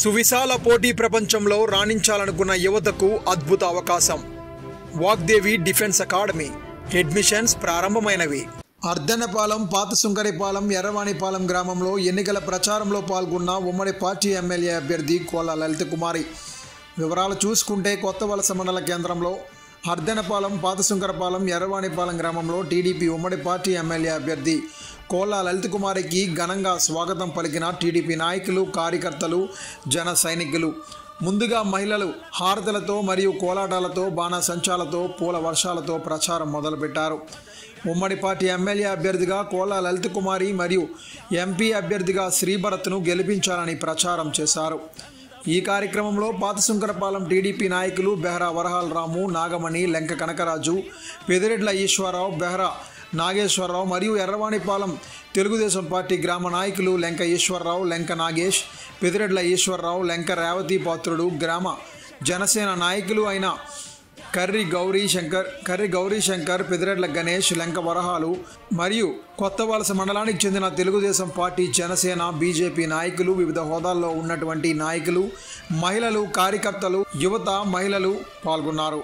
సువిశాల పోటీ ప్రపంచంలో రాణించాలనుకున్న యువతకు అద్భుత అవకాశం. వాగ్దేవి డిఫెన్స్ అకాడమీ అడ్మిషన్స్ ప్రారంభమైనవి. అర్ధనపాలెం, పాత సుంకరిపాలెం, ఎర్రవాణిపాలెం గ్రామంలో ఎన్నికల ప్రచారంలో పాల్గొన్న ఉమ్మడి పార్టీ ఎమ్మెల్యే అభ్యర్థి కోలా లలిత కుమారి. వివరాలు చూసుకుంటే కొత్త వలస మండల కేంద్రంలో అర్ధనపాలెం, పాత సుంకరపాలెం, ఎర్రవాణిపాలెం గ్రామంలో టీడీపీ ఉమ్మడి పార్టీ ఎమ్మెల్యే అభ్యర్థి కోలా లలిత కుమారికి ఘనంగా స్వాగతం పలికిన టీడీపీ నాయకులు, కార్యకర్తలు, జన సైనికులు. ముందుగా మహిళలు హారతులతో మరియు కోలాటాలతో, బాణాసంచాలతో, పూల వర్షాలతో ప్రచారం మొదలుపెట్టారు. ఉమ్మడి పార్టీ ఎమ్మెల్యే అభ్యర్థిగా కోలా లలిత కుమారి మరియు ఎంపీ అభ్యర్థిగా శ్రీభరత్ను గెలిపించాలని ప్రచారం చేశారు. ఈ కార్యక్రమంలో పాత సుంకరపాలెం టీడీపీ నాయకులు బెహ్రా వరహాల్ రాము, నాగమణి, లెంక కనకరాజు, పెదిరెడ్ల ఈశ్వరరావు, బెహ్రా నాగేశ్వరరావు మరియు ఎర్రవాణిపాలెం తెలుగుదేశం పార్టీ గ్రామ నాయకులు లెంక ఈశ్వరరావు, లెంక నాగేష్, పెదిరెడ్ల ఈశ్వరరావు, లెంక రేవతి పాత్రుడు, గ్రామ జనసేన నాయకులు అయిన కర్రి గౌరీశంకర్, పెదిరెడ్ల గణేష్, లెంక వరహాలు మరియు కొత్త వలస మండలానికి చెందిన తెలుగుదేశం పార్టీ, జనసేన, బీజేపీ నాయకులు, వివిధ హోదాల్లో ఉన్నటువంటి నాయకులు, మహిళలు, కార్యకర్తలు, యువత, మహిళలు పాల్గొన్నారు.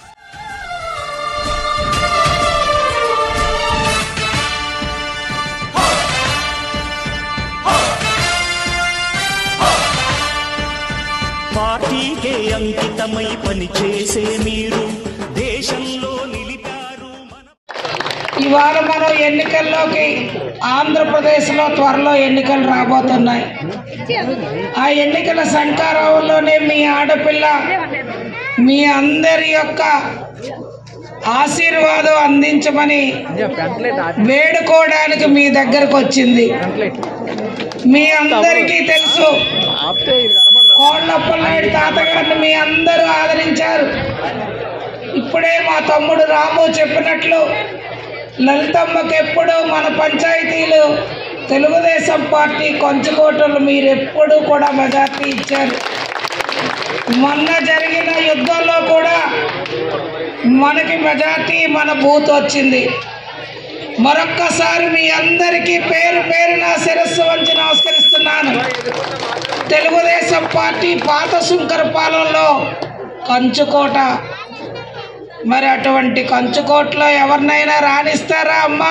పార్టీకే అంకితమై పనిచేసే మీరు దేశంలో నిలిపారు. ఇవాళ మనం ఎన్నికల్లోకి ఆంధ్రప్రదేశ్లో త్వరలో ఎన్నికలు రాబోతున్నాయి. ఆ ఎన్నికల సంకారంలోనే మీ ఆడపిల్ల మీ అందరి యొక్క ఆశీర్వాదం అందించమని వేడుకోవడానికి మీ దగ్గరకు వచ్చింది. మీ అందరికీ తెలుసు, కోళ్ళప్పలనాయుడు తాతగారిని మీ అందరూ ఆదరించారు. ఇప్పుడే మా తమ్ముడు రాము చెప్పినట్లు లలితమ్మకి ఎప్పుడు మన పంచాయతీలు తెలుగుదేశం పార్టీ కొంచెకోటలు మీరు ఎప్పుడూ కూడా మెజార్టీ ఇచ్చారు. మొన్న జరిగిన యుద్ధంలో కూడా మనకి మెజార్టీ మన బూత్ వచ్చింది. మరొక్కసారి మీ అందరికీ పేరు పేరున శిరస్సు వంచి నమస్కరిస్తున్నాను. తెలుగుదేశం పార్టీ పాత సుంకరపాలెంలో కంచుకోట, మరి అటువంటి కంచుకోటలో ఎవరినైనా రాణిస్తారా అమ్మా?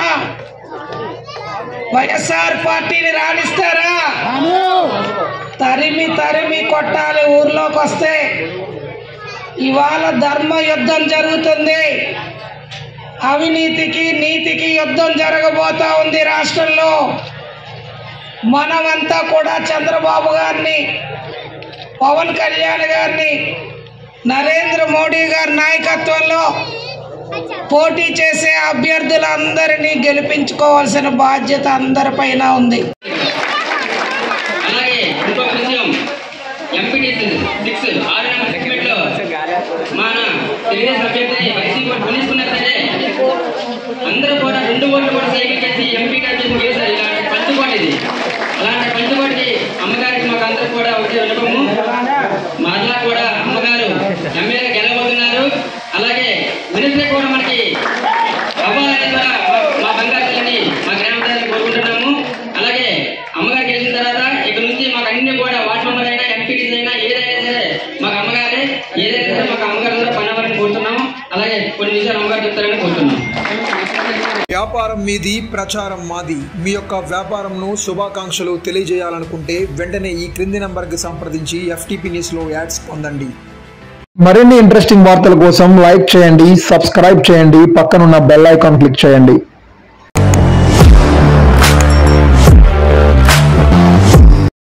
వైఎస్ఆర్ పార్టీని రాణిస్తారా? తరిమి తరిమి కొట్టాలి ఊర్లోకి వస్తే. ఇవాళ ధర్మ యుద్ధం జరుగుతుంది. అవినీతికి నీతికి యుద్ధం జరగబోతా ఉంది రాష్ట్రంలో. మనమంతా కూడా చంద్రబాబు గారిని, పవన్ కళ్యాణ్ గారిని, నరేంద్ర మోడీ గారి నాయకత్వంలో పోటీ చేసే అభ్యర్థులందరినీ గెలిపించుకోవాల్సిన బాధ్యత అందరిపైన ఉంది. అందరూ కూడా 2 ఓట్లు కూడా సైకిల్ చేసి ఎంపీ గారు చేశారు. ఇలాంటి పంచుకోటి ఇది. అలాంటి పంచుకోటికి అమ్మగారికి మాకు అందరూ కూడా ఒకటి అనుభవము. మరలా కూడా అమ్మగారు ఎమ్మెల్యే గెలవబోతున్నారు. అలాగే మినిస్టర్ కూడా మనకి అవ్వాలని కూడా మా బంగారు తల్లిని మా గ్రామ ప్రజలను కోరుకుంటున్నాము. అలాగే అమ్మగారు గెలిచిన తర్వాత ఇక్కడ నుంచి మాకు అన్ని కూడా వార్డు మెంబర్ అయినా, ఎంపీటీస్ అయినా, ఏదైనా సరే మాకు అమ్మగారే, ఏదైనా సరే మాకు అమ్మగారు కూడా పని అవ్వాలని కోరుతున్నాము. అలాగే కొన్ని విషయాలు అమ్మగారు చెప్తారని కోరుతున్నాము. వ్యాపారం మీది, ప్రచారం మాది. మీ యొక్క వ్యాపారంను శుభాకాంక్షలు తెలియజేయాలనుకుంటే వెంటనే ఈ క్రింది నంబర్కి సంప్రదించి FTP న్యూస్లో యాడ్స్ పొందండి. మరిన్ని ఇంట్రెస్టింగ్ వార్తల కోసం లైక్ చేయండి, సబ్స్క్రైబ్ చేయండి, పక్కనున్న బెల్ ఐకాన్ క్లిక్ చేయండి.